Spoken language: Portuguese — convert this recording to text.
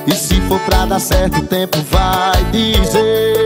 E se for pra dar certo, o tempo vai dizer.